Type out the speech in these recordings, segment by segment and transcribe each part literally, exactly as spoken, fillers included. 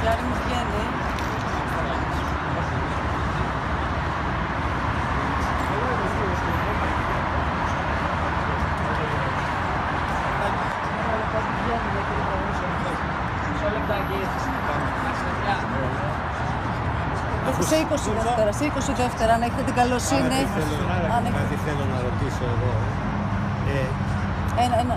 Γιάννη μου βγαίνει. Σε είκοσι δεύτερα, σε είκοσι δεύτερα, αν έχετε την καλοσύνη. Αν έχετε... Κάτι θέλω να ρωτήσω εγώ. Ε... Ένα, ένα.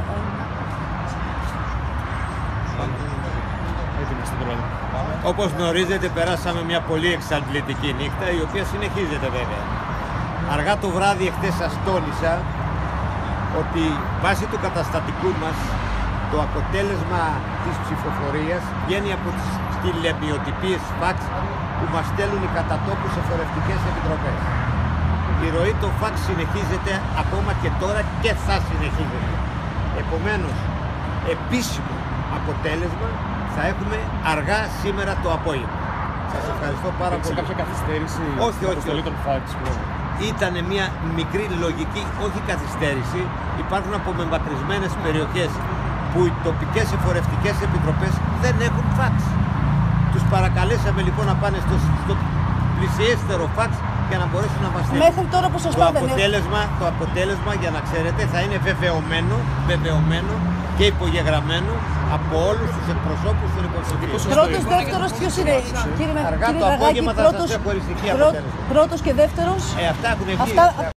Όπως γνωρίζετε, περάσαμε μια πολύ εξαντλητική νύχτα, η οποία συνεχίζεται βέβαια. Αργά το βράδυ εχθές σας τόνισα ότι βάσει του καταστατικού μας το αποτέλεσμα της ψηφοφορίας βγαίνει από τις τηλεμιοτυπίες φαξ που μας στέλνουν οι κατατόπους εφορευτικές επιτροπές. Η ροή των φαξ συνεχίζεται ακόμα και τώρα και θα συνεχίζεται. Επομένως, επίσημο αποτέλεσμα θα έχουμε αργά σήμερα το απόγευμα. Σας ευχαριστώ πάρα πολύ. Υπήρξε κάποια καθυστέρηση όχι, όχι, όχι. των φαξ? Ήταν μια μικρή λογική, όχι καθυστέρηση. Υπάρχουν απομεμακρυσμένες περιοχές που οι τοπικές εφορευτικές επιτροπές δεν έχουν φαξ. Τους παρακαλέσαμε λοιπόν να πάνε στο, στο πλησιέστερο φαξ για να μπορέσουν να μας στείλουν. Μέχρι τώρα ποσοστό το δεν αποτέλεσμα, το αποτέλεσμα, για να ξέρετε, θα είναι βεβαιωμένο, βεβαιωμένο και υπογεγραμμένο από όλους τους εκπροσώπους των υποψηφίων. Πρώτος, δεύτερος, ποιος είναι? Αργά το απόγευμα θα σας έχω οριστική αποτέλεσμα. Πρώτος και δεύτερος. Ε, αυτά έχουν βγει.